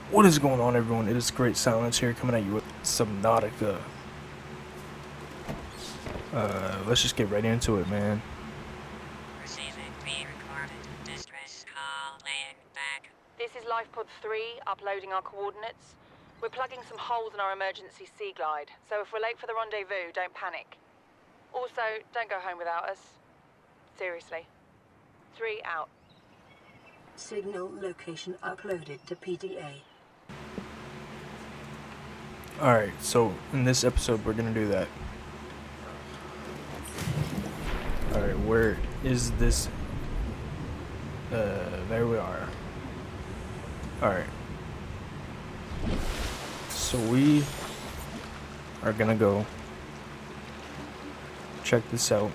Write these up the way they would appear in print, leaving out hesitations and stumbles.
What is going on, everyone? It is Great Silence here, coming at you with Subnautica. Let's just get right into it, man. Receiving pre-recorded distress call laying back. This is Lifepod 3, uploading our coordinates. We're plugging some holes in our emergency sea glide, so if we're late for the rendezvous, don't panic. Also, don't go home without us. Seriously. 3 out. Signal location uploaded to PDA. Alright, so in this episode, we're gonna do that. Alright, where is this? There we are. Alright. So we are gonna go check this out.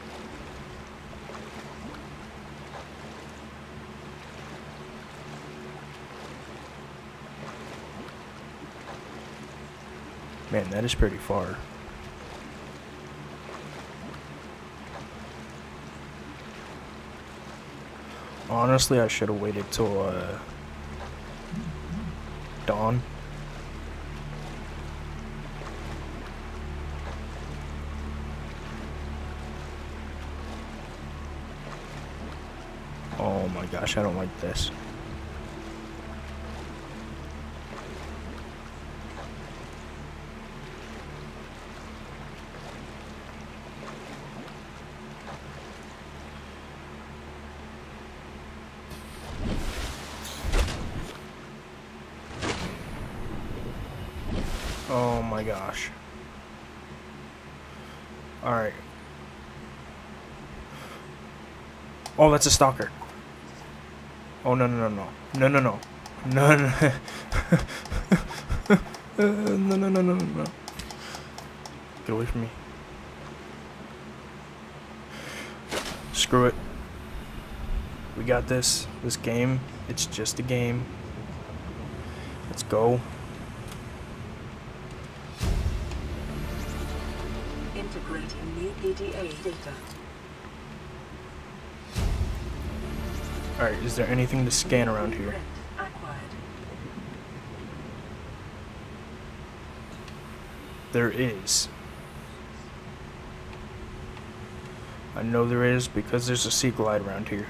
Man, that is pretty far. Honestly, I should have waited till dawn. Oh my gosh, I don't like this. Oh my gosh. Alright. Oh, that's a stalker. Oh, no, no, no, no. No, no, no. No, no. No, no, no, no, no. Get away from me. Screw it. We got this. This game. It's just a game. Let's go. Integrating new PDA data. Alright, is there anything to scan around here? Acquired. There is. I know there is because there's a sea glide around here.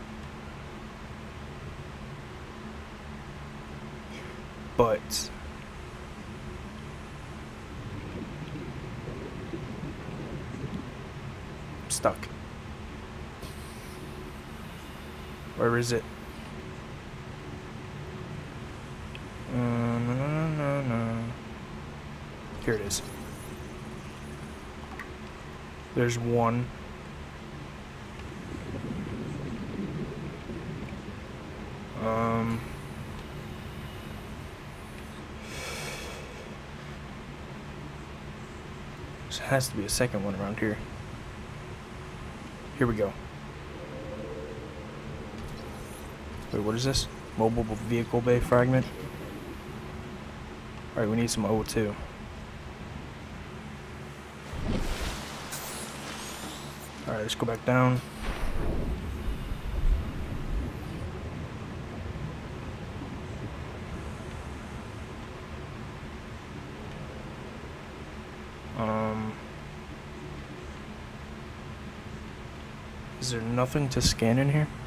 But I'm stuck. Where is it? No, no, no, no, no. Here it is. There's one. There has to be a second one around here. Here we go. Wait, what is this? Mobile vehicle bay fragment? Alright, we need some O2. Alright, let's go back down. Is there nothing to scan in here?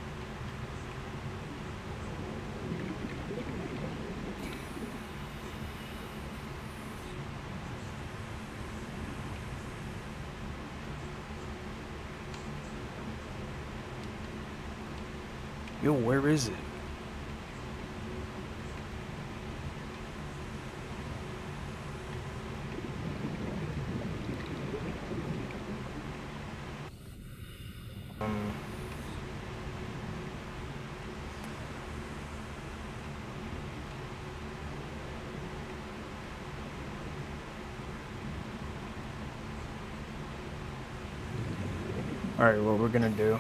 Yo, where is it? Alright, what we're gonna do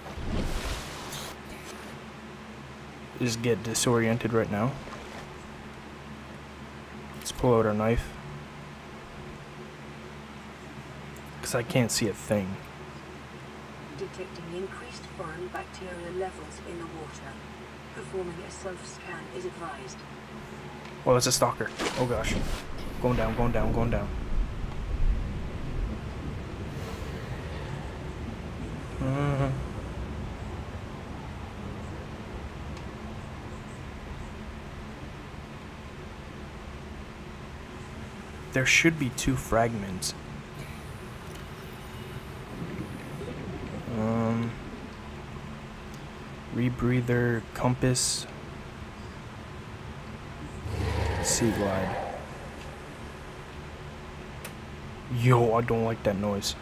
is get disoriented right now. Let's pull out our knife. Because I can't see a thing. Detecting increased foreign bacteria levels in the water. Performing a self-scan is advised. Oh, that's a stalker. Oh gosh. Going down, going down, going down. There should be 2 fragments. Rebreather, compass, sea glide. Yo, I don't like that noise.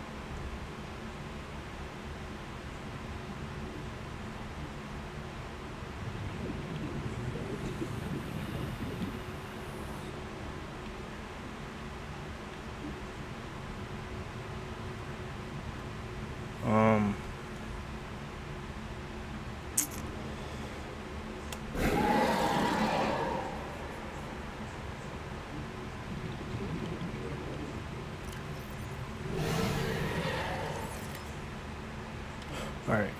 Alright.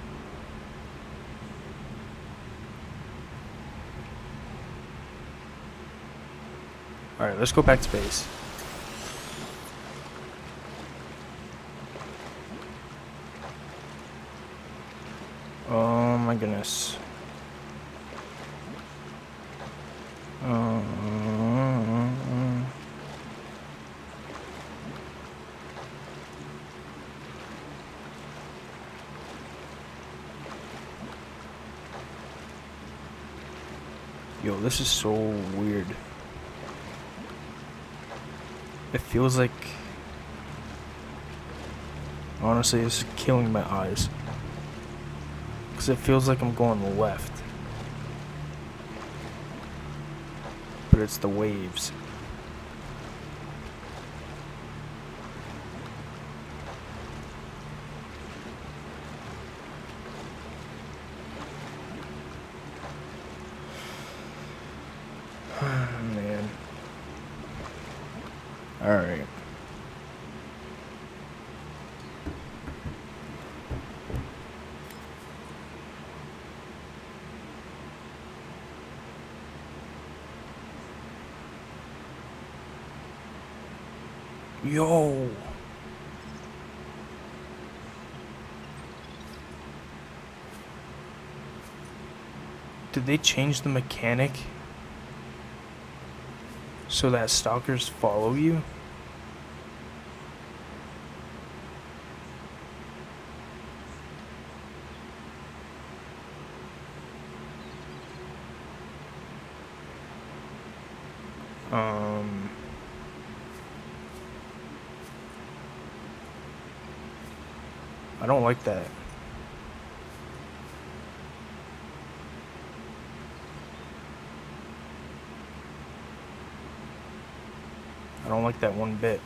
Alright, let's go back to base. Oh my goodness. Yo, this is so weird. It feels like... Honestly, this is killing my eyes. Because it feels like I'm going left. But it's the waves. Man. Alright. Yo. Did they change the mechanic so that stalkers follow you? I don't like that. I don't like that one bit.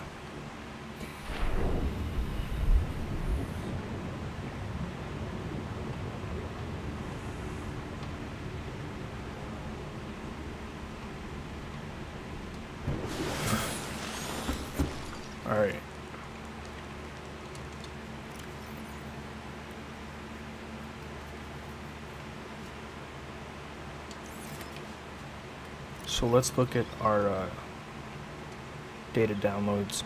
All right. So let's look at our data downloads.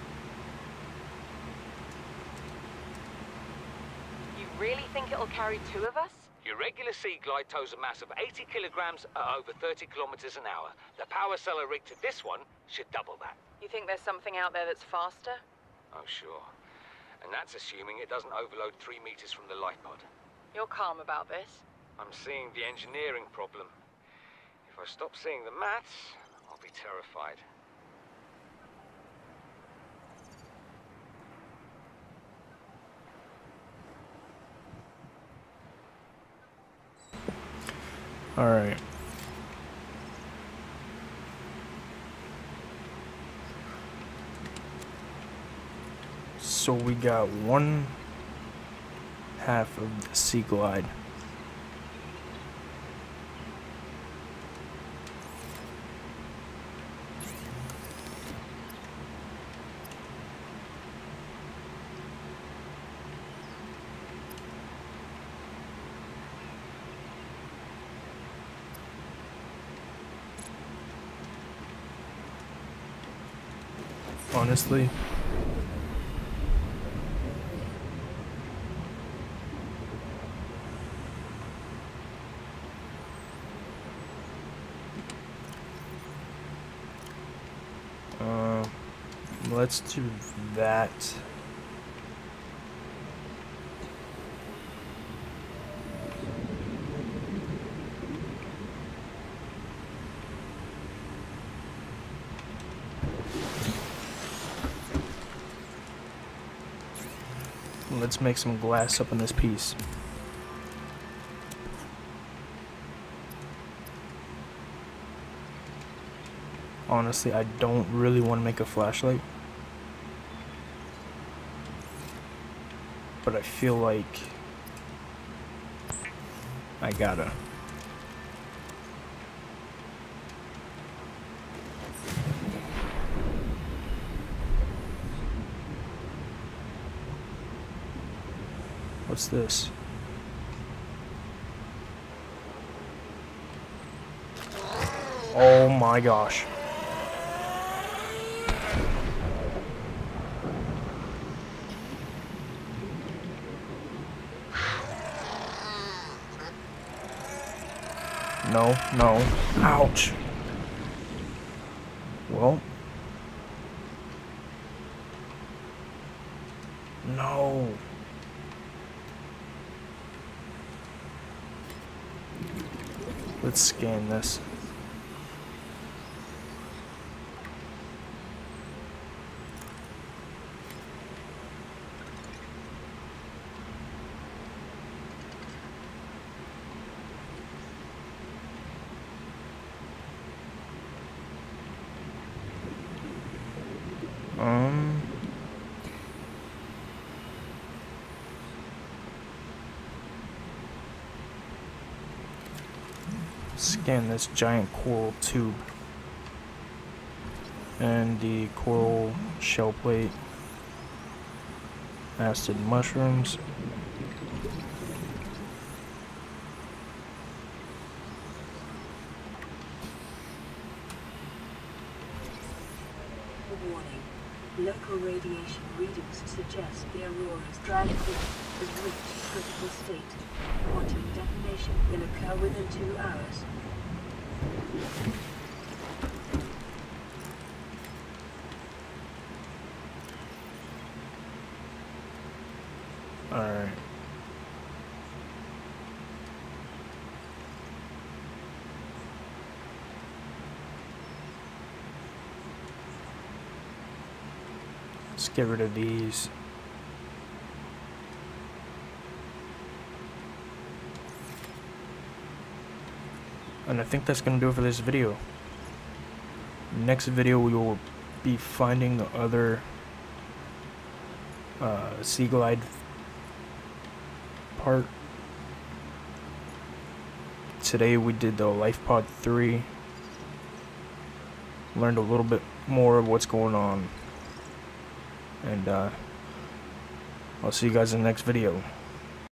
You really think it'll carry 2 of us? Your regular Sea Glide tows a mass of 80 kilograms at over 30 kilometers an hour. The power cellar rig to this one should double that. You think there's something out there that's faster? Oh, sure. And that's assuming it doesn't overload 3 meters from the light pod. You're calm about this. I'm seeing the engineering problem. If I stop seeing the maths, I'll be terrified. All right. So we got 1/2 of the Sea Glide. honestly. Let's do that. Let's make some glass up in this piece. Honestly, I don't really want to make a flashlight, but I feel like I gotta. What's this? Oh my gosh. No, no. Ouch. Well. No. Let's scan this. Scan this giant coral tube and the coral shell plate, acid mushrooms. Warning. Local radiation readings suggest the Aurora's drive core has reached critical state. Quantum detonation will occur within 2 hours. Alright. Let's get rid of these. And I think that's gonna do it for this video. Next video we will be finding the other Sea Glide part. Today we did the LifePod 3. Learned a little bit more of what's going on. And I'll see you guys in the next video.